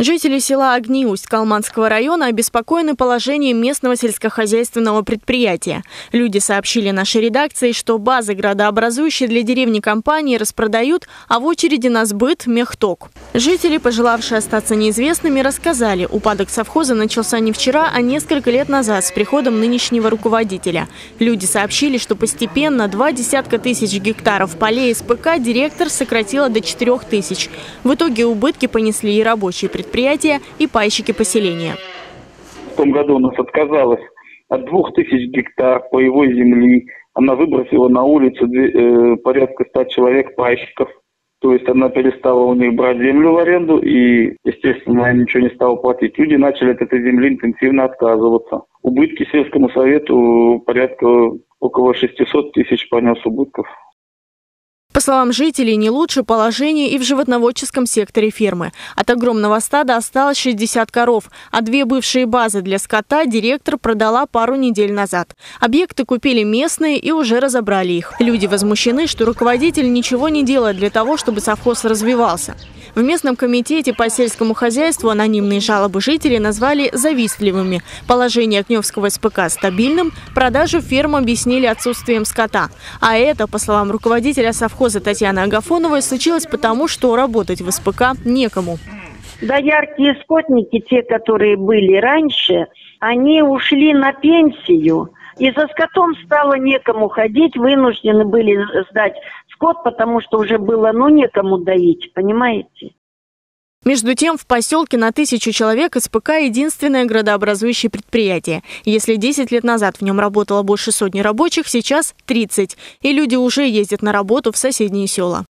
Жители села Огни Усть-Калманского района обеспокоены положением местного сельскохозяйственного предприятия. Люди сообщили нашей редакции, что базы градообразующие для деревни компании распродают, а в очереди на сбыт мехток. Жители, пожелавшие остаться неизвестными, рассказали, упадок совхоза начался не вчера, а несколько лет назад с приходом нынешнего руководителя. Люди сообщили, что постепенно 20 тысяч гектаров полей СПК директор сократила до 4 тысяч. В итоге убытки понесли и рабочие предприятия, и пайщики поселения. В том году у нас отказалась от 2000 гектар полевой земли. Она выбросила на улицу порядка 100 человек пайщиков. То есть она перестала у них брать землю в аренду и, естественно, ничего не стала платить. Люди начали от этой земли интенсивно отказываться. Убытки сельскому совету порядка около 600 тысяч понес убытков. По словам жителей, не лучше положение и в животноводческом секторе фермы. От огромного стада осталось 60 коров, а 2 бывшие базы для скота директор продала пару недель назад. Объекты купили местные и уже разобрали их. Люди возмущены, что руководитель ничего не делает для того, чтобы совхоз развивался. В местном комитете по сельскому хозяйству анонимные жалобы жителей назвали завистливыми. Положение Огневского СПК стабильным, продажу ферм объяснили отсутствием скота. А это, по словам руководителя совхоза Татьяны Агафоновой, случилось потому, что работать в СПК некому. Доярки и скотники, те, которые были раньше, они ушли на пенсию. И за скотом стало некому ходить, вынуждены были сдать скот, потому что уже было, некому доить, понимаете? Между тем, в поселке на 1000 человек СПК – единственное градообразующее предприятие. Если 10 лет назад в нем работало больше сотни рабочих, сейчас 30. И люди уже ездят на работу в соседние села.